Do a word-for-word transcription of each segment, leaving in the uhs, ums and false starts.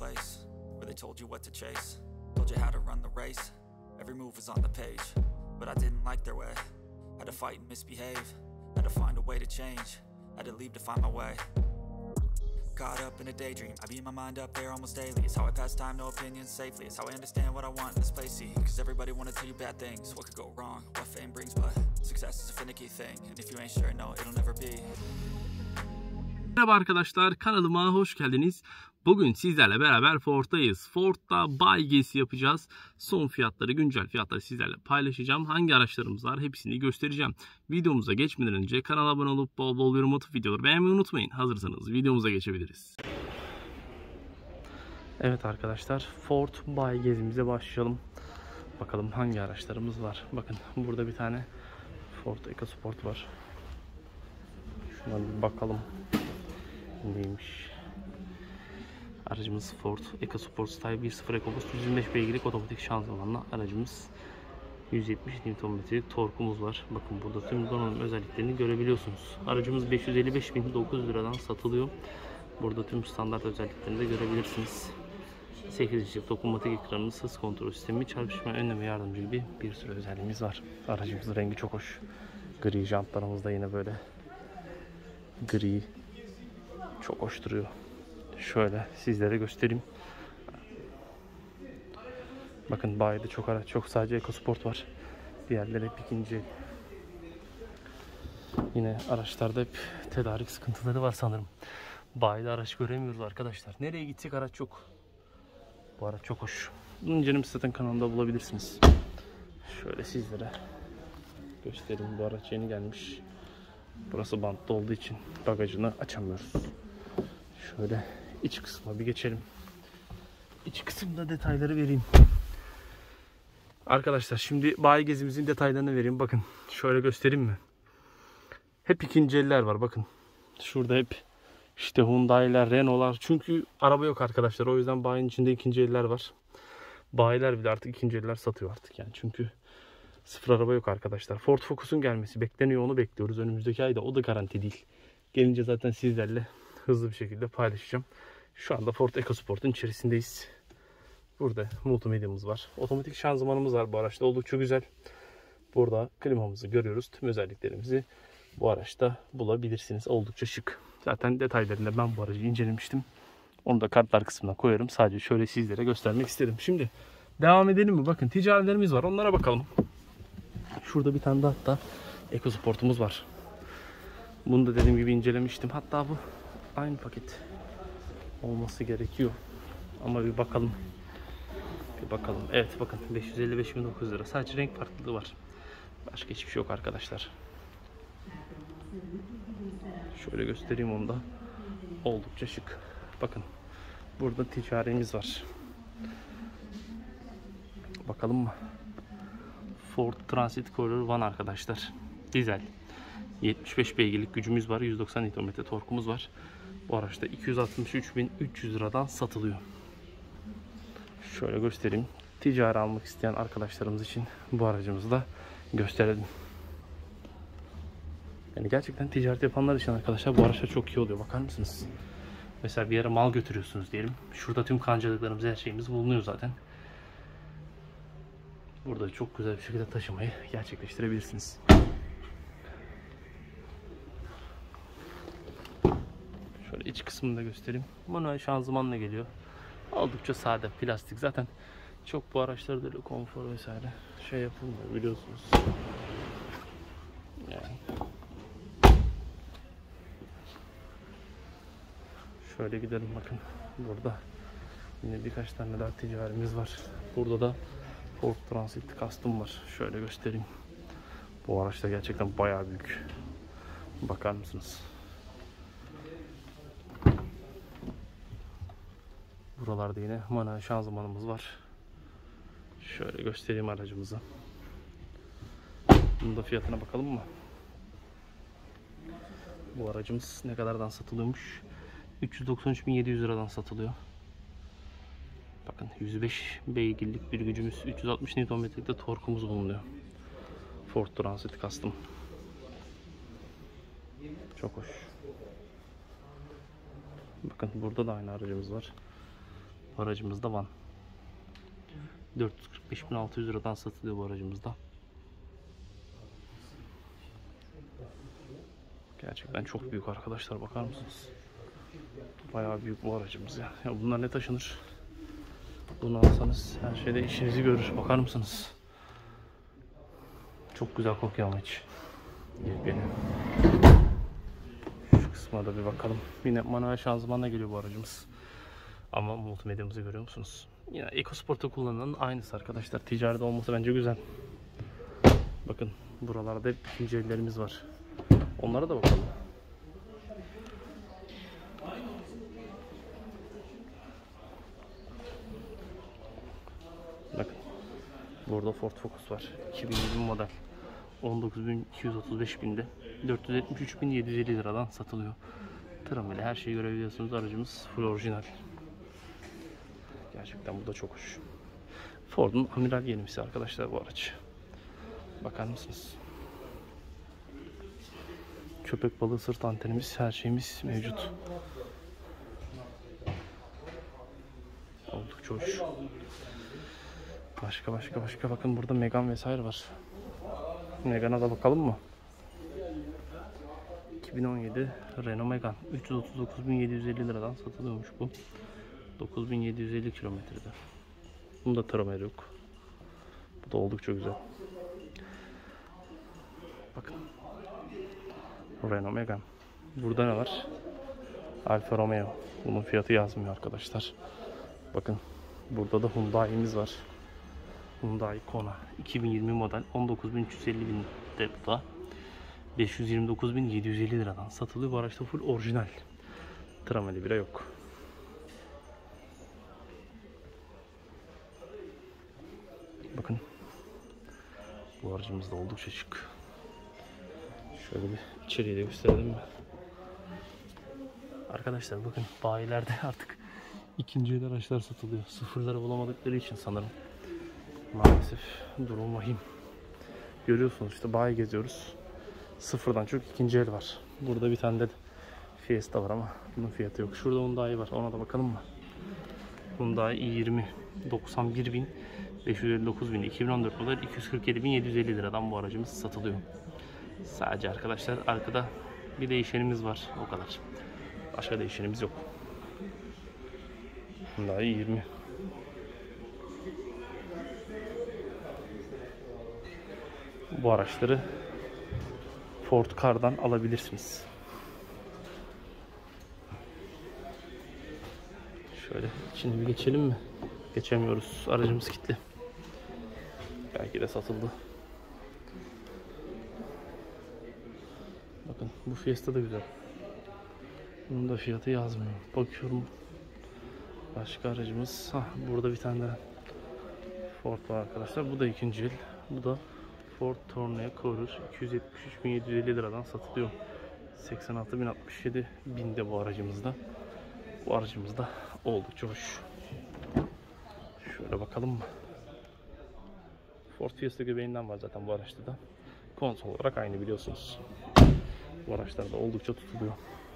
place where they told you what to chase, told you how to run the race. Every move was on the page, but I didn't like their way. Had to fight and misbehave, had to find a way to change, had to leave to find my way. Caught up in a daydream, I beat my mind up there almost daily. It's how I pass time, no opinions safely. It's how I understand what I want in this place, see. Cause everybody wanna tell you bad things, what could go wrong, what fame brings. But success is a finicky thing, and if you ain't sure, no, it'll never be. Merhaba arkadaşlar, kanalıma hoş geldiniz. Bugün sizlerle beraber Ford'tayız. Ford'da bay gezisi yapacağız. Son fiyatları, güncel fiyatları sizlerle paylaşacağım. Hangi araçlarımız var hepsini göstereceğim. Videomuza geçmeden önce kanala abone olup bol bol yorum atıp videoları beğenmeyi unutmayın. Hazırsanız videomuza geçebiliriz. Evet arkadaşlar, Ford bay gezimize başlayalım. Bakalım hangi araçlarımız var. Bakın burada bir tane Ford EcoSport var. Şuna bir bakalım. Neymiş? Aracımız Ford EcoSport Style bir nokta sıfır EcoBoost yüz yirmi beş beygirlik otomatik şanzımanla aracımız. yüz yetmiş Newton metrelik torkumuz var. Bakın burada tüm donanım özelliklerini görebiliyorsunuz. Aracımız beş yüz elli beş bin dokuz yüz liradan satılıyor. Burada tüm standart özelliklerini de görebilirsiniz. sekiz inçlik dokunmatik ekranımız, hız kontrol sistemi, çarpışma önleme yardımcı gibi bir sürü özelliğimiz var. Aracımızın rengi çok hoş. Gri jantlarımız da yine böyle gri. Çok hoş duruyor. Şöyle sizlere göstereyim. Bakın bayide çok araç, çok sadece EcoSport var. Diğerleri hep ikinci. Yine araçlarda hep tedarik sıkıntıları var sanırım. Bayide araç göremiyoruz arkadaşlar. Nereye gitsek araç yok. Bu araç çok hoş. Bunu incelim zaten kanalımda bulabilirsiniz. Şöyle sizlere göstereyim. Bu araç yeni gelmiş. Burası bantlı olduğu için bagajını açamıyoruz. Şöyle iç kısma bir geçelim. İç kısımda detayları vereyim. Arkadaşlar şimdi bayi gezimizin detaylarını vereyim. Bakın şöyle göstereyim mi? Hep ikinci eller var bakın. Şurada hep işte Hyundai'ler, Renault'lar. Çünkü araba yok arkadaşlar. O yüzden bayinin içinde ikinci eller var. Bayiler bile artık ikinci eller satıyor artık yani. Çünkü sıfır araba yok arkadaşlar. Ford Focus'un gelmesi bekleniyor. Onu bekliyoruz. Önümüzdeki ayda o da garanti değil. Gelince zaten sizlerle hızlı bir şekilde paylaşacağım. Şu anda Ford EcoSport'un içerisindeyiz. Burada multimedyamız var. Otomatik şanzımanımız var bu araçta. Oldukça güzel. Burada klimamızı görüyoruz. Tüm özelliklerimizi bu araçta bulabilirsiniz. Oldukça şık. Zaten detaylarında ben bu aracı incelemiştim. Onu da kartlar kısmına koyarım. Sadece şöyle sizlere göstermek istedim. Şimdi devam edelim mi? Bakın ticarilerimiz var. Onlara bakalım. Şurada bir tane de hatta EcoSport'umuz var. Bunu da dediğim gibi incelemiştim. Hatta bu aynı paket olması gerekiyor. Ama bir bakalım. Bir bakalım. Evet bakın beş yüz elli beş bin dokuz yüz lira. Sadece renk farklılığı var. Başka hiçbir şey yok arkadaşlar. Şöyle göstereyim onu da. Oldukça şık. Bakın. Burada ticarimiz var. Bakalım mı? Ford Transit Courier One arkadaşlar. Dizel. yetmiş beş beygirlik gücümüz var. yüz doksan Newton metre torkumuz var. Bu araçta iki yüz altmış üç bin üç yüz liradan satılıyor. Şöyle göstereyim. Ticari almak isteyen arkadaşlarımız için bu aracımızı da gösterelim. Yani gerçekten ticaret yapanlar için arkadaşlar bu araçlar çok iyi oluyor. Bakar mısınız? Mesela bir yere mal götürüyorsunuz diyelim. Şurada tüm kancalıklarımız, her şeyimiz bulunuyor zaten. Burada çok güzel bir şekilde taşımayı gerçekleştirebilirsiniz. Şöyle iç kısmını da göstereyim. Manuel şanzımanla geliyor. Oldukça sade, plastik. Zaten çok bu araçlarda öyle konfor vesaire şey yapılmıyor biliyorsunuz. Yani. Şöyle gidelim bakın. Burada yine birkaç tane daha ticarimiz var. Burada da Ford Transit Custom var. Şöyle göstereyim. Bu araç da gerçekten bayağı büyük. Bakar mısınız? Buralarda yine manuel şanzımanımız var. Şöyle göstereyim aracımızı. Bunun da fiyatına bakalım mı? Bu aracımız ne kadardan satılıyormuş? üç yüz doksan üç bin yedi yüz liradan satılıyor. Bakın yüz beş beygirlik bir gücümüz, üç yüz altmış Newton metrelikte torkumuz bulunuyor. Ford Transit Custom. Çok hoş. Bakın burada da aynı aracımız var. Aracımız da Van. dört yüz kırk beş bin altı yüz liradan satılıyor bu aracımızda. Gerçekten çok büyük arkadaşlar, bakar mısınız? Bayağı büyük bu aracımız ya. Ya bunlar ne taşınır? Bunu alsanız her şeyde işinizi görür. Bakar mısınız? Çok güzel kokuyor ama hiç. Yepyeni. Şu kısma da bir bakalım. Yine manuel şanzımanla geliyor bu aracımız. Ama multimedyamızı görüyor musunuz? Yine EcoSport'ta kullanılan aynısı arkadaşlar. Ticari olması bence güzel. Bakın buralarda hep ikinci ellerimiz var. Onlara da bakalım. Bakın. Burada Ford Focus var. iki bin yirmi model. on dokuz bin iki yüz otuz beş binde. dört yüz yetmiş üç bin yedi yüz elli liradan satılıyor. Tırım ile her şeyi görebiliyorsunuz. Aracımız full orijinal. Gerçekten bu da çok hoş. Ford'un amiral gemisi arkadaşlar bu araç. Bakar mısınız? Köpek balığı sırt antenimiz, her şeyimiz mevcut. Oldukça hoş. Başka başka başka bakın burada Megane vesaire var. Megane'a da bakalım mı? iki bin on yedi Renault Megane üç yüz otuz dokuz bin yedi yüz elli liradan satılıyormuş bu. dokuz bin yedi yüz elli kilometrede. Bunda tramer yok. Bu da oldukça güzel. Bakın. Renault Megane. Burada ne var? Alfa Romeo. Bunun fiyatı yazmıyor arkadaşlar. Bakın. Burada da Hyundai'miz var. Hyundai Kona. iki bin yirmi model. on dokuz bin üç yüz elli bin de bu da. beş yüz yirmi dokuz bin yedi yüz elli liradan satılıyor. Bu araçta full orijinal. Trameli bile yok. Bakın. Bu aracımız da oldukça şık. Şöyle bir içeriği de gösterelim mi? Arkadaşlar bakın bayilerde artık ikinci el araçlar satılıyor. Sıfırları bulamadıkları için sanırım. Maalesef durum vahim. Görüyorsunuz işte bayi geziyoruz. Sıfırdan çok ikinci el var. Burada bir tane de Fiesta var ama bunun fiyatı yok. Şurada Hyundai var. Ona da bakalım mı? Hyundai i yirmi doksan bir bin beş yüz elli dokuz bin iki bin on dört model iki yüz kırk yedi bin yedi yüz elli liradan bu aracımız satılıyor. Sadece arkadaşlar arkada bir değişenimiz var. O kadar. Başka değişenimiz yok. Hyundai i yirmi. Bu araçları Ford Car'dan alabilirsiniz. Şöyle içine bir geçelim mi? Geçemiyoruz. Aracımız kilitli. Belki de satıldı. Bakın bu Fiesta da güzel. Bunun da fiyatı yazmıyor. Bakıyorum. Başka aracımız. Hah, burada bir tane daha Ford var arkadaşlar. Bu da ikinci el. Bu da Ford Tourneo Courier iki yüz yetmiş üç bin yedi yüz elli liradan satılıyor. seksen altı bin altmış yedi binde bu aracımızda. Bu aracımızda oldukça hoş. Şöyle bakalım mı? Ford Fiesta göbeğinden var zaten bu araçta da. Konsol olarak aynı biliyorsunuz. Bu araçlar da oldukça tutuluyor.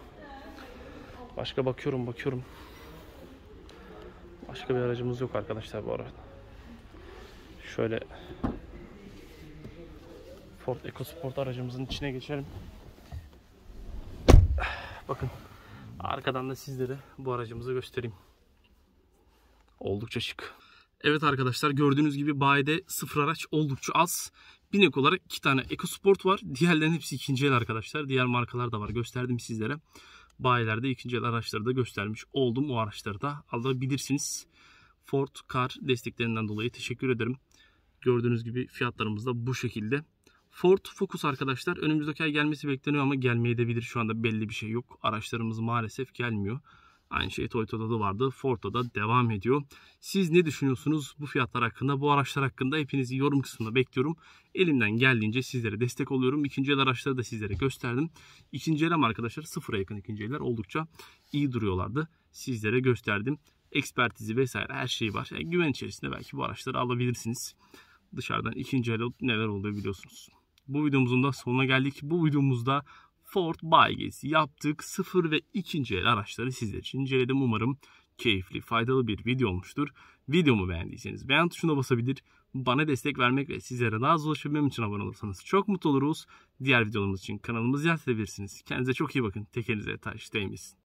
Başka bakıyorum bakıyorum. Başka bir aracımız yok arkadaşlar bu arada. Şöyle Ford EcoSport aracımızın içine geçelim. Bakın arkadan da sizlere bu aracımızı göstereyim. Oldukça şık. Evet arkadaşlar gördüğünüz gibi bayide sıfır araç oldukça az. Binek olarak iki tane EcoSport var. Diğerlerinin hepsi ikinci el arkadaşlar. Diğer markalar da var. Gösterdim sizlere. Bayilerde ikinci el araçları da göstermiş oldum. O araçları da alabilirsiniz. Ford Car desteklerinden dolayı teşekkür ederim. Gördüğünüz gibi fiyatlarımız da bu şekilde. Ford Focus arkadaşlar önümüzdeki ay gelmesi bekleniyor ama gelmeyebilir. Şu anda belli bir şey yok. Araçlarımız maalesef gelmiyor. Aynı şey Toyota'da da vardı. Ford'da da devam ediyor. Siz ne düşünüyorsunuz bu fiyatlar hakkında, bu araçlar hakkında? Hepinizi yorum kısmında bekliyorum. Elimden geldiğince sizlere destek oluyorum. İkinci el araçları da sizlere gösterdim. İkinci el ama arkadaşlar sıfıra yakın ikinci eller oldukça iyi duruyorlardı. Sizlere gösterdim. Ekspertizi vesaire her şeyi var. Yani güven içerisinde belki bu araçları alabilirsiniz. Dışarıdan ikinci el neler oluyor biliyorsunuz. Bu videomuzun da sonuna geldik. Bu videomuzda Ford bayi gezisi yaptık. Sıfır ve ikinci el araçları sizler için inceledim. Umarım keyifli, faydalı bir video olmuştur. Videomu beğendiyseniz beğen tuşuna basabilir, bana destek vermek ve sizlere daha az ulaşabilmem için abone olursanız çok mutlu oluruz. Diğer videolarımız için kanalımızı ziyaret edebilirsiniz. Kendinize çok iyi bakın. Tekerinize taş değmesin.